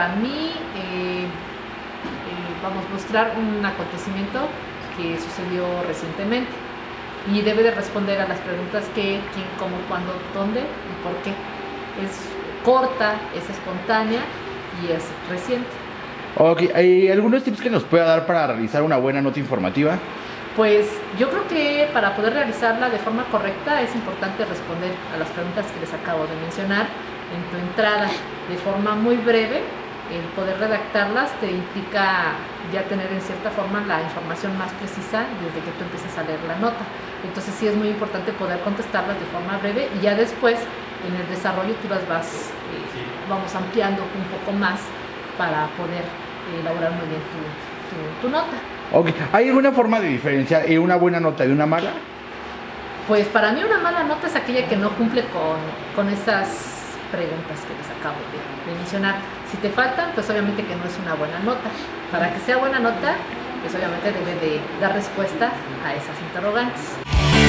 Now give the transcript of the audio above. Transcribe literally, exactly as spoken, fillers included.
para mí, eh, eh, vamos a mostrar un acontecimiento que sucedió recientemente y debe de responder a las preguntas qué, quién, cómo, cuándo, dónde y por qué. Es corta, es espontánea y es reciente. Ok, ¿hay algunos tips que nos pueda dar para realizar una buena nota informativa? Pues yo creo que para poder realizarla de forma correcta es importante responder a las preguntas que les acabo de mencionar en tu entrada de forma muy breve. El poder redactarlas te implica ya tener en cierta forma la información más precisa desde que tú empieces a leer la nota. Entonces sí es muy importante poder contestarlas de forma breve y ya después en el desarrollo tú las vas, eh, vamos ampliando un poco más para poder eh, elaborar muy bien tu, tu, tu nota. Okay. ¿Hay alguna forma de diferenciar una buena nota de una mala? Pues para mí una mala nota es aquella que no cumple con, con esas preguntas que les acabo de, de mencionar. Si te faltan, pues obviamente que no es una buena nota. Para que sea buena nota, pues obviamente debe de dar respuesta a esas interrogantes.